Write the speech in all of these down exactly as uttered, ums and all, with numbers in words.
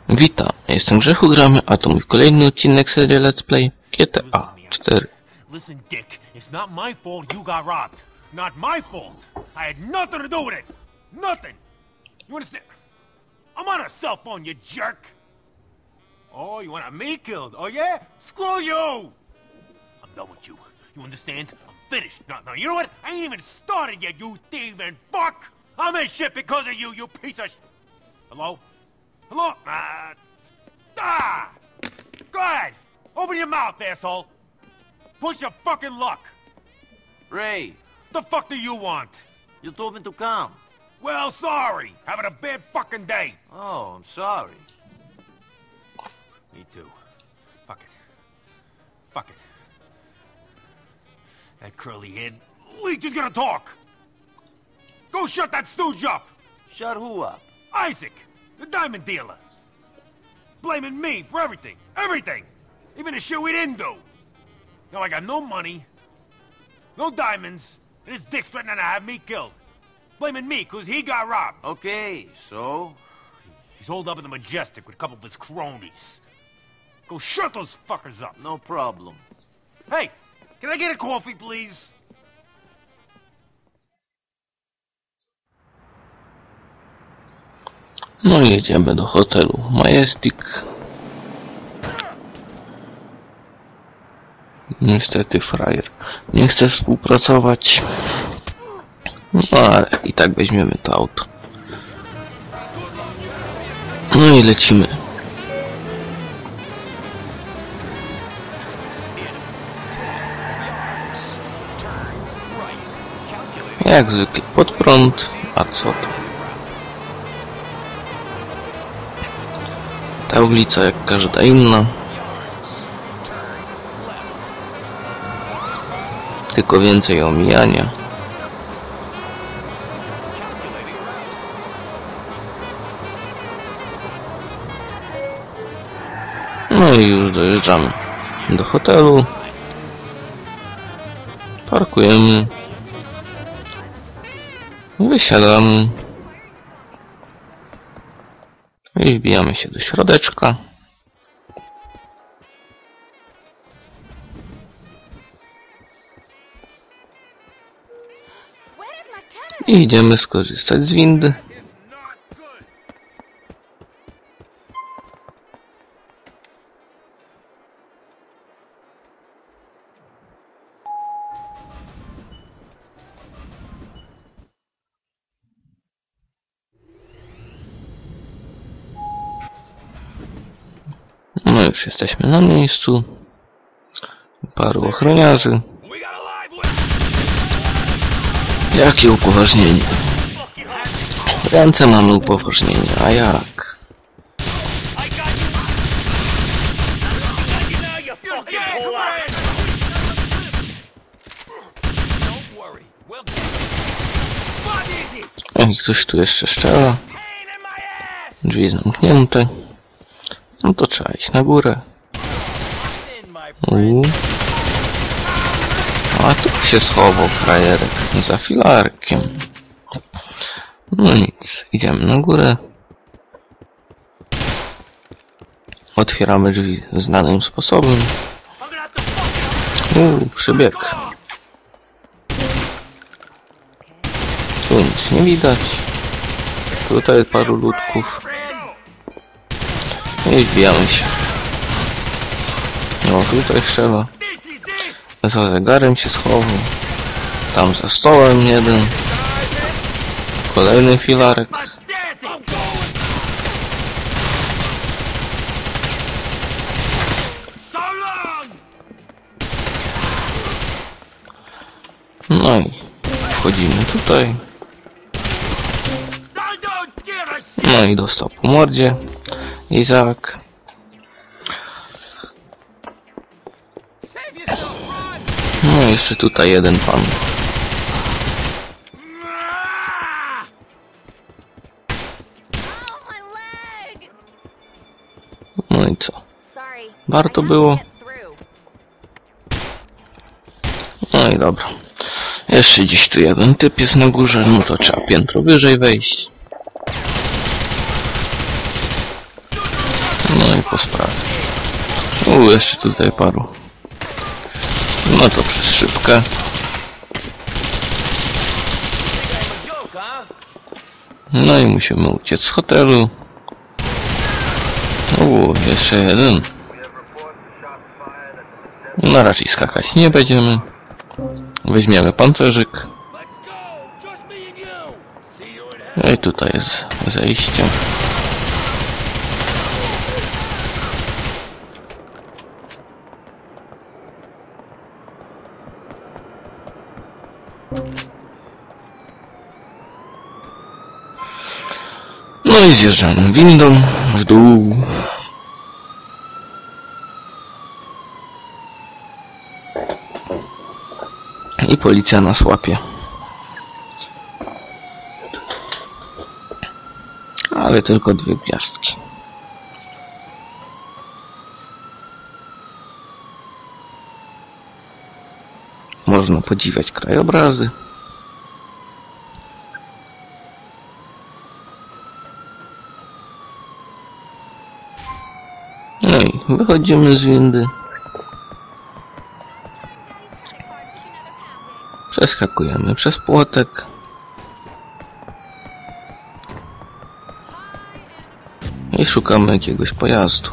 Witam, ja jestem Grzechu Gramy, a to mój kolejny odcinek serii Let's Play G T A cztery. Listen, Dick, it's not my fault you got robbed. Not my fault. I had nothing to do with it. Nothing. You understand? I'm on a cell phone, you jerk. Oh, you want me killed? Oh, yeah? Screw you! I'm done with you. You understand? I'm finished. No, no, you know what? I ain't even started yet, you thieving fuck! I'm in shit because of you, you piece of sh... Hello? Hello? Uh... Ah! Go ahead! Open your mouth, asshole! Push your fucking luck! Ray! The fuck do you want? You told me to come. Well, sorry! Having a bad fucking day! Oh, I'm sorry. Me too. Fuck it. Fuck it. That curly head leech is gonna talk! Go shut that stooge up! Shut who up? Isaac! The diamond dealer! Blaming me for everything! Everything! Even the shit we didn't do! Now I got no money, no diamonds, and his dick's threatening to have me killed. Blaming me, cause he got robbed. Okay, so? He's holed up in the Majestic with a couple of his cronies. Go shut those fuckers up. No problem. Hey, can I get a coffee, please? No i jedziemy do hotelu Majestic. Niestety frajer nie chce współpracować. No ale i tak weźmiemy to auto. No i lecimy. Jak zwykle pod prąd, a co to? Ta ulica jak każda inna. Tylko więcej omijania. No i już dojeżdżamy do hotelu. Parkujemy. Wysiadamy. I wbijamy się do środeczka. I idziemy skorzystać z windy. No już jesteśmy na miejscu. Paru ochroniarzy. Jakie upoważnienie? Ręce mamy upoważnienie, a jak? I ktoś tu jeszcze strzela. Drzwi zamknięte. No to trzeba iść na górę. Uuu. A tu się schował frajerek za filarkiem. No nic, idziemy na górę. Otwieramy drzwi znanym sposobem. Uuu, przybieg. Tu nic nie widać. Tutaj paru ludków. I wbijamy się. No tutaj strzela. Za zegarem się schował. Tam za stołem jeden. Kolejny filarek. No i wchodzimy tutaj. No i dostał po mordzie Izak. No i jeszcze tutaj jeden pan. No i co? Warto było? No i dobra. Jeszcze gdzieś tu jeden typ jest na górze, no to trzeba piętro wyżej wejść. No i po sprawie. U, jeszcze tutaj paru. No to przez szybkę. No i musimy uciec z hotelu. U, jeszcze jeden. No raczej skakać nie będziemy. Weźmiemy pancerzyk. No i tutaj jest zejście. No i zjeżdżamy windą w dół. I policja nas łapie. Ale tylko dwie gwiazdki. Można podziwiać krajobrazy. No i wychodzimy z windy. Przeskakujemy przez płotek. I szukamy jakiegoś pojazdu.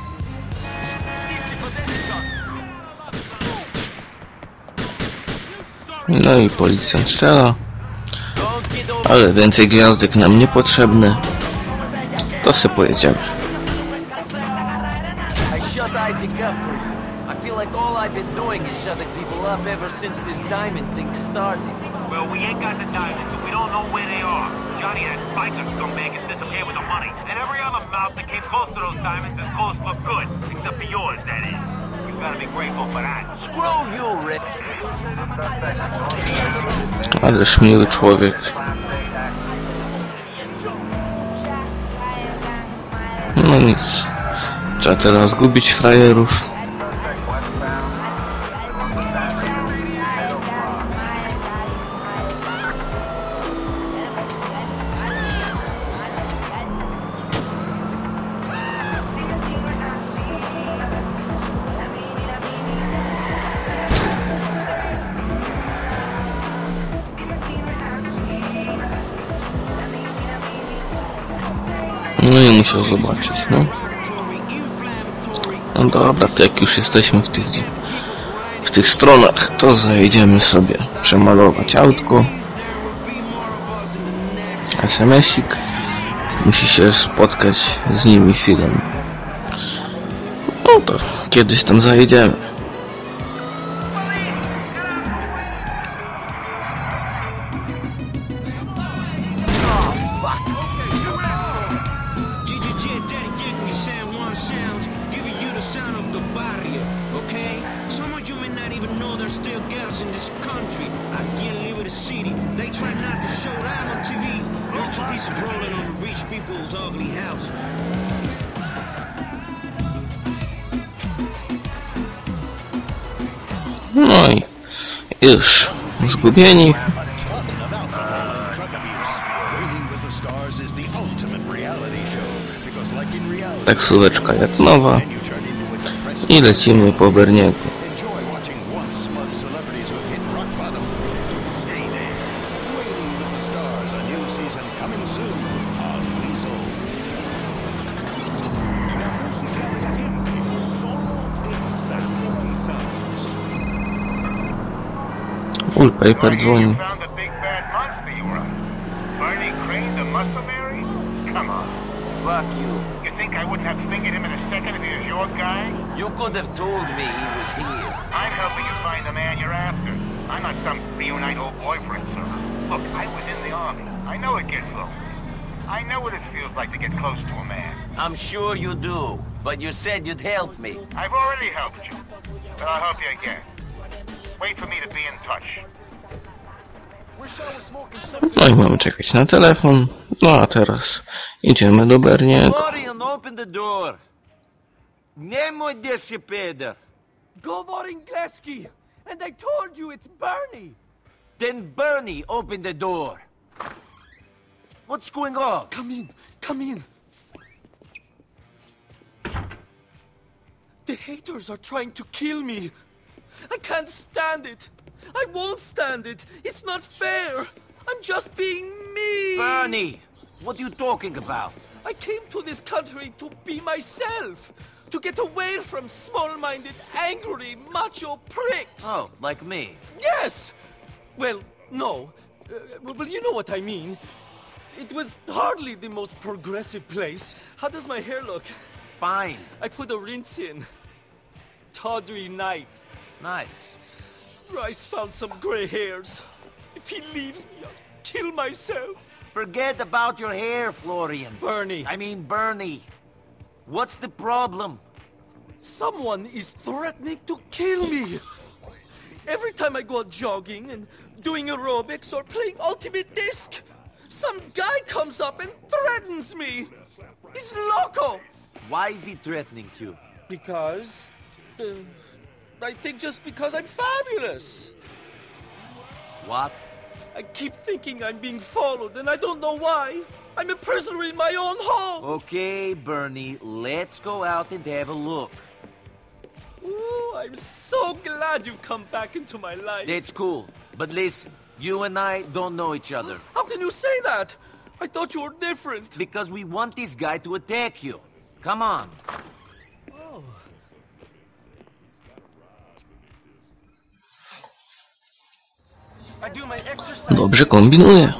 No i policjant strzela. Ale więcej gwiazdek nam niepotrzebne. To se pojedziemy. I've been doing is shutting people up ever since this diamond thing started. Well, we ain't got the diamonds, so we don't know where they are. Johnny, that biker scumbag has disappeared with the money. And every other mouth that came close to those diamonds is closed for good. Except for yours, that is. You gotta be grateful for that. Screw you, Rick. Ależ miły człowiek. No nic. Trzeba teraz gubić frajerów. No i musiał zobaczyć, no. No dobra, to jak już jesteśmy w tych, w tych stronach, to zajedziemy sobie przemalować autko. es em esik. Musi się spotkać z nimi chwilę. No to kiedyś tam zajedziemy. No i już zgubieni. Taksóweczka jak nowa i lecimy po Berniego. Ulpaper dzwoni. Fuck you. You think I wouldn't have fingered him in a second if he was your guy? You could have told me he was here. I'm helping you find the man you're after. I'm not some reunite old boyfriend, sir. Look, I was in the army. I know it gets lonely. I know what it feels like to get close to a man. I'm sure you do, but you said you'd help me. I've already helped you, but I'll help you again. Wait for me to be in touch. No i mamy czekać na telefon. No a teraz idziemy do Berniego. Florian, open the door. Nie mój się Peter. Govor Ingleski, and I told you it's Bernie. Then Bernie, open the door. What's going on? Come in, come in. haters are trying to kill me. I can't stand it. I won't stand it. It's not fair. I'm just being me. Bernie, what are you talking about? I came to this country to be myself. To get away from small-minded, angry, macho pricks. Oh, like me. Yes! Well, no. Uh, well, you know what I mean. It was hardly the most progressive place. How does my hair look? Fine. I put a rinse in. Tawdry night. Nice. Bryce found some gray hairs. If he leaves me, I'll kill myself. Forget about your hair, Florian. Bernie. I mean Bernie. What's the problem? Someone is threatening to kill me. Every time I go out jogging and doing aerobics or playing Ultimate Disc, some guy comes up and threatens me. He's loco. Why is he threatening you? Because... Uh, I think just because I'm fabulous. What? I keep thinking I'm being followed and I don't know why. I'm a prisoner in my own home. Okay, Bernie, let's go out and have a look. Ooh, I'm so glad you've come back into my life. That's cool. But listen, you and I don't know each other. How can you say that? I thought you were different. Because we want this guy to attack you. Come on. Oh. I do my exercise. Dobrze kombinuje.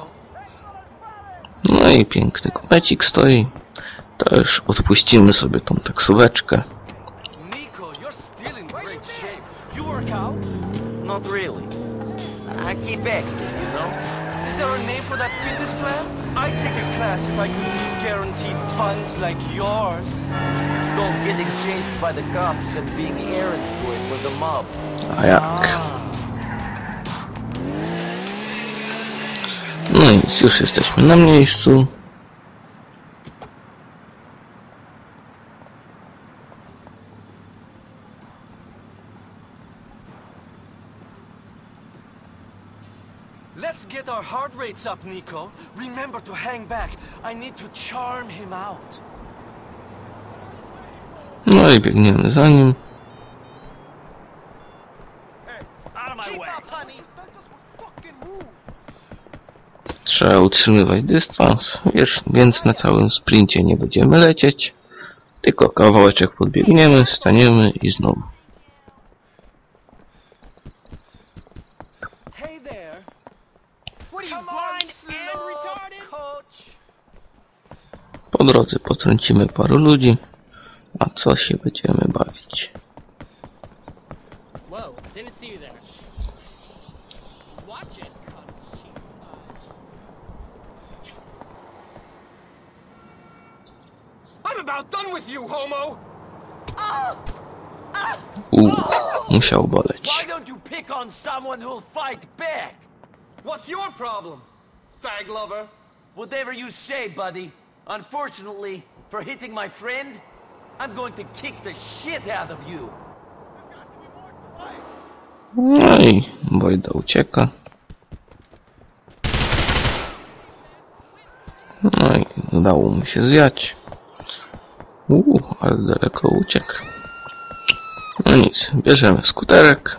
No i piękny kopecik stoi. To już odpuścimy sobie tą taksóweczkę. Nico, you're still in great shape. You work out? Not really. I keep active, you know? Is there a name for that fitness plan? I'd take a class if I could eat guaranteed buns like yours. It's called getting chased by the cops and being errand boy for the mob. A jak? No i nic, już jesteśmy na miejscu. Let's get our heart rates up, Nico. Remember to hang back. I need to charm him out. No i biegniemy za nim. Trzeba utrzymywać dystans, wiesz, więc na całym sprincie nie będziemy lecieć. Tylko kawałeczek podbiegniemy, staniemy i znowu. Hey there. What are you blind and retarded? Coach. Po drodze potrącimy paru ludzi, a co się będziemy bawić. Whoa, didn't see you there. Watch it. I'm about done with you, homo. Uuu, musiał boleć. Why don't you pick on someone who'll fight back? What's your problem, fag lover? Whatever you say, buddy. Unfortunately, for hitting my friend, I'm going to kick the shit out of you. No i Wojda ucieka. No i udało mu się zwiać. Uuu, ale daleko uciekł. No nic, bierzemy skuterek.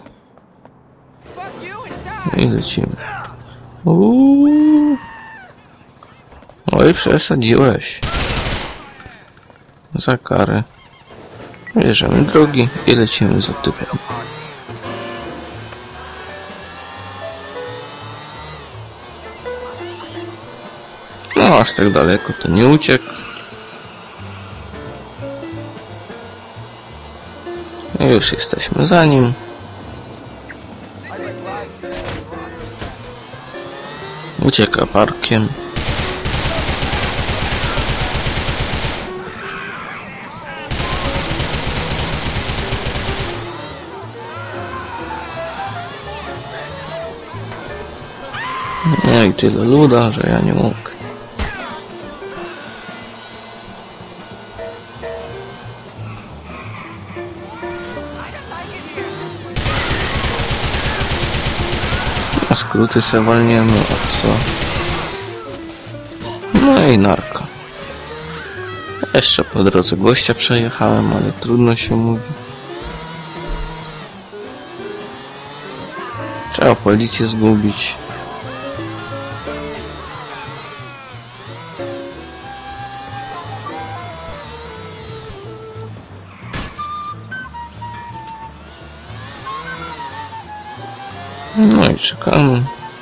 I lecimy. Uuu. Oj, przesadziłeś. Za karę. Bierzemy drogi i lecimy za typem. No, aż tak daleko to nie uciekł. I już jesteśmy za nim. Ucieka parkiem. No i tyle luda, że ja nie mogę. A skróty se walniemy, a co? No i narka. Jeszcze po drodze gościa przejechałem, ale trudno się mówi. Trzeba policję zgubić. No i czekamy.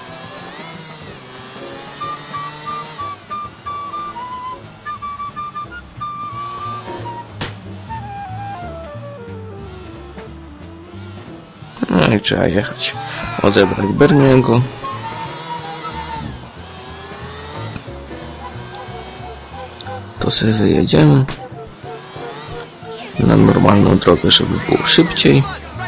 No i trzeba jechać, odebrać Berniego. To sobie wyjedziemy na normalną drogę, żeby było szybciej.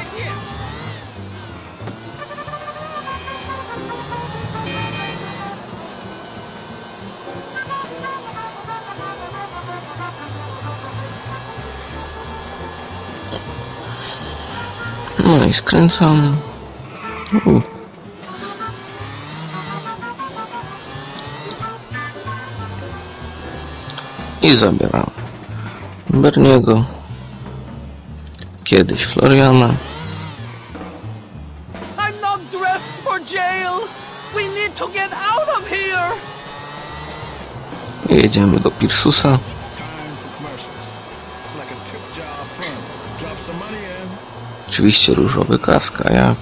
No i skręcamy. U. I zabieramy Berniego, kiedyś Floriana. I'm not dressed for jail. We need to get out of here. I jedziemy do Pirsusa. Oczywiście różowy kask, a jak?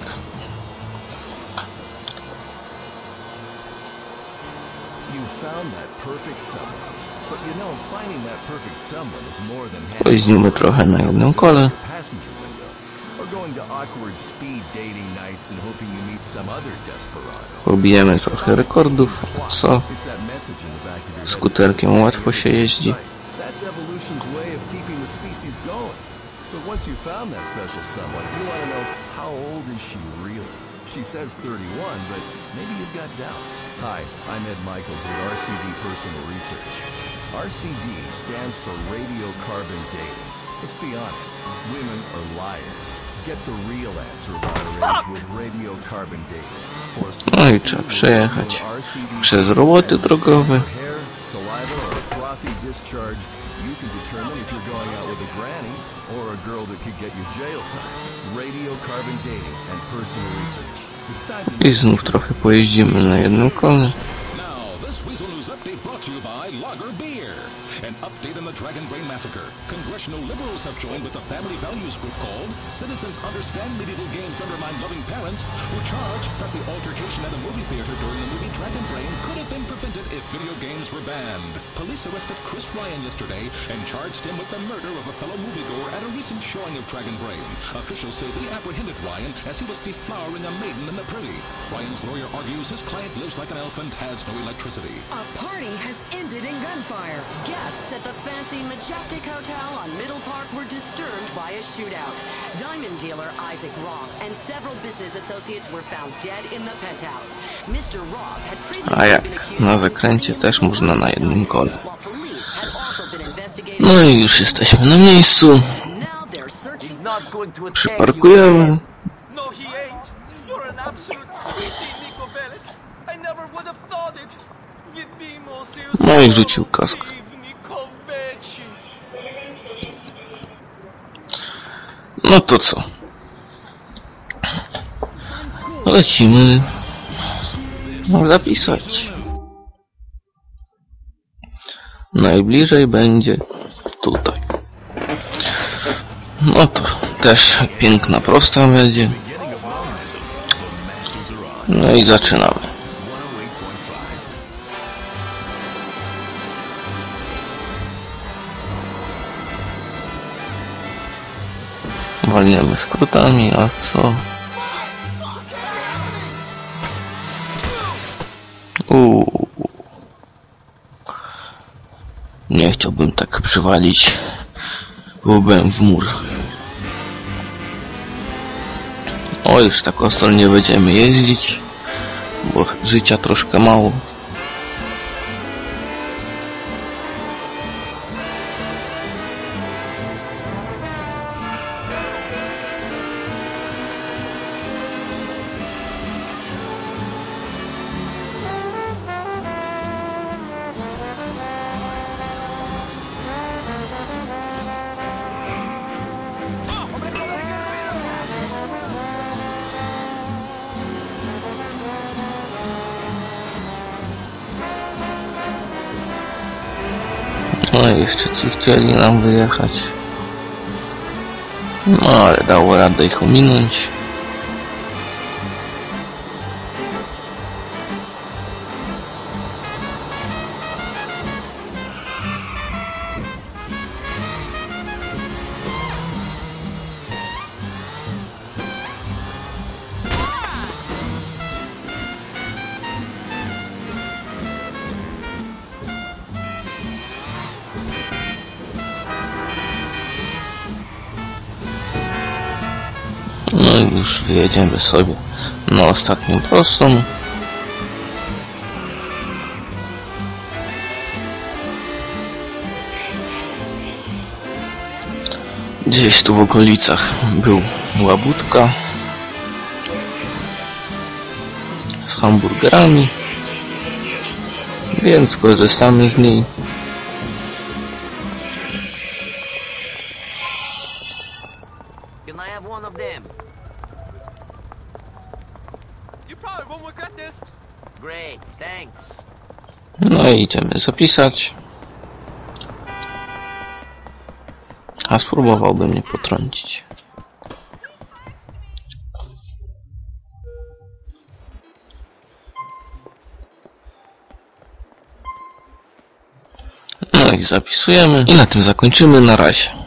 Pojeździmy trochę na jednym kole. Pobijemy trochę rekordów, co? Skuterkiem łatwo się jeździ. But once you've found that special someone, you want to know how old is she really? She says thirty-one, but maybe you've got doubts. Hi, I'm Ed Michaels with R C D Personal Research. R C D stands for radiocarbon dating. Let's be honest, women are liars. Get the real answer about her age with radiocarbon dating. No i trzeba przejechać przez roboty drogowe. Hair, saliva, or frothy discharge, you can determine if you're going out with a granny or a girl that could get you jail time. Radiocarbon dating and personal research. It's time to... I znów trochę pojeździmy na jednym kole. Now, this Weasel News update brought to you by Lager Beer. An update on the Dragon Brain Massacre. Congressional liberals have joined with the family values group called Citizens Understand Medieval Games Undermine Loving Parents, who charge that the altercation at a movie theater during the movie Dragon Brain could have been prevented if video games were banned. Police arrested Chris Ryan yesterday and charged him with the murder of a fellow moviegoer at a recent showing of Dragon Brain. Officials say they apprehended Ryan as he was deflowering a maiden in the privy. Ryan's lawyer argues his client lives like an elf and has no electricity. A party has ended in gunfire. Guests at the fancy Majestic Hotel on Middle Park were disturbed by a shootout. Diamond dealer Isaac Roth and several business associates were found dead in the penthouse. Mister Roth had previously A jak? been accused Na of zakręcie też można na jednym kole. while police had also been investigating. No i już jesteśmy na miejscu. Now they're searching. He's not going to attack you. Przyparkujemy. No, he ain't. You're an absolute sweetie, Nico Bellic. I never would have thought it. Vidimos you No i rzucił kask. Nikovici. No to co? Lecimy zapisać. Najbliżej będzie tutaj. No to też piękna prosta będzie. No i zaczynamy. Walniemy skrótami, a co? Uuu. Nie chciałbym tak przywalić łbem w mur. O, już tak ostro nie będziemy jeździć, bo życia troszkę mało. No i jeszcze ci chcieli nam wyjechać. No ale dało radę ich ominąć. No i już wyjedziemy sobie na ostatnią prostą. Gdzieś tu w okolicach był łabudka z hamburgerami, więc korzystamy z niej. Can I have one of them? You probably won't regret this. Great, thanks. No i idziemy zapisać. A spróbowałbym mnie potrącić. No i zapisujemy. I na tym zakończymy. Na razie.